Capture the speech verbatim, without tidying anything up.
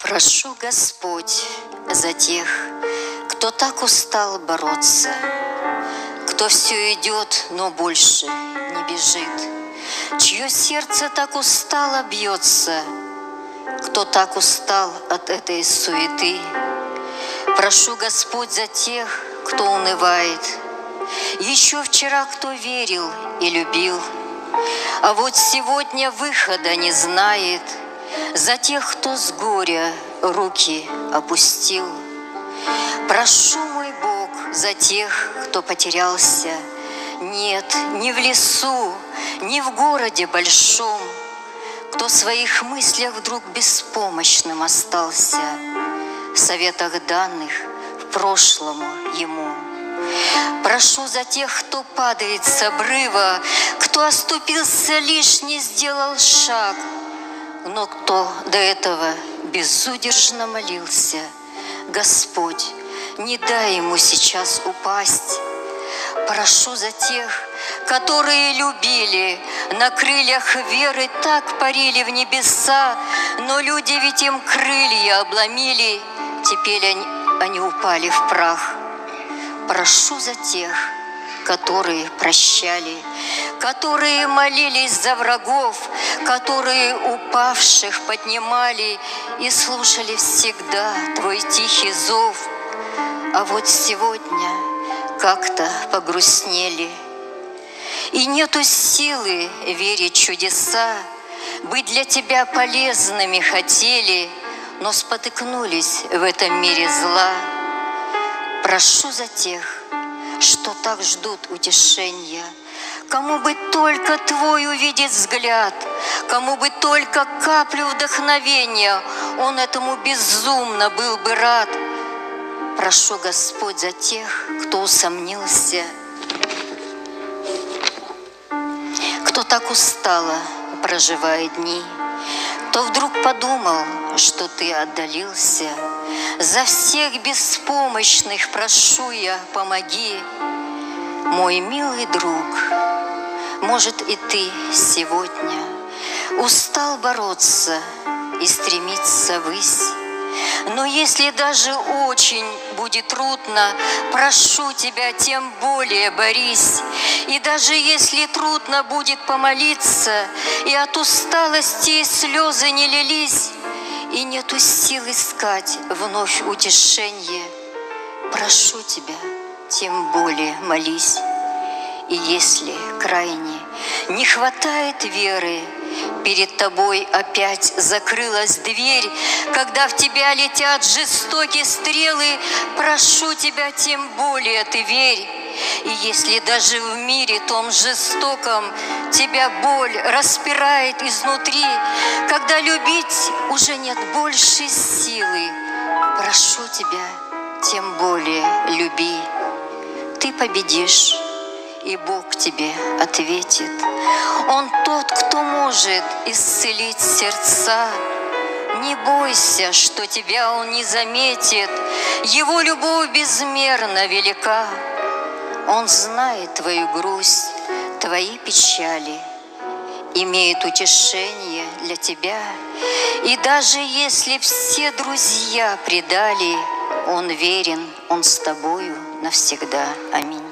Прошу, Господь, за тех, кто так устал бороться, кто все идет, но больше не бежит, чье сердце так устало бьется, кто так устал от этой суеты. Прошу, Господь, за тех, кто унывает, еще вчера кто верил и любил, а вот сегодня выхода не знает, за тех, кто с горя руки опустил. Прошу, мой Бог, за тех, кто потерялся. Нет, ни в лесу, ни в городе большом, кто в своих мыслях вдруг беспомощным остался, в советах данных в прошлому ему. Прошу за тех, кто падает с обрыва, кто оступился, лишь не сделал шаг, но кто до этого безудержно молился. Господь, не дай ему сейчас упасть. Прошу за тех, которые любили, на крыльях веры так парили в небеса, но люди ведь им крылья обломили, теперь они, они упали в прах. Прошу за тех, которые прощали, которые молились за врагов, которые упавших поднимали и слушали всегда Твой тихий зов. А вот сегодня как-то погрустнели, и нету силы верить в чудеса, быть для Тебя полезными хотели, но спотыкнулись в этом мире зла. Прошу за тех, что так ждут утешения, кому бы только Твой увидеть взгляд, кому бы только каплю вдохновения, он этому безумно был бы рад. Прошу, Господь, за тех, кто усомнился, кто так устало проживает дни, кто вдруг подумал, что Ты отдалился. За всех беспомощных прошу я, помоги. Мой милый друг, может, и ты сегодня устал бороться и стремиться ввысь, но если даже очень будет трудно, прошу тебя, тем более борись. И даже если трудно будет помолиться, и от усталости слезы не лились, и нету сил искать вновь утешение, прошу тебя, тем более молись. И если крайне не хватает веры, перед тобой опять закрылась дверь, когда в тебя летят жестокие стрелы, прошу тебя, тем более ты верь. И если даже в мире том жестоком тебя боль распирает изнутри, когда любить уже нет большей силы, прошу тебя, тем более люби. Ты победишь, и Бог тебе ответит. Он тот, кто может исцелить сердца. Не бойся, что тебя Он не заметит, Его любовь безмерно велика. Он знает твою грусть, твои печали, имеет утешение для тебя. И даже если все друзья предали, Он верен, Он с тобою навсегда. Аминь.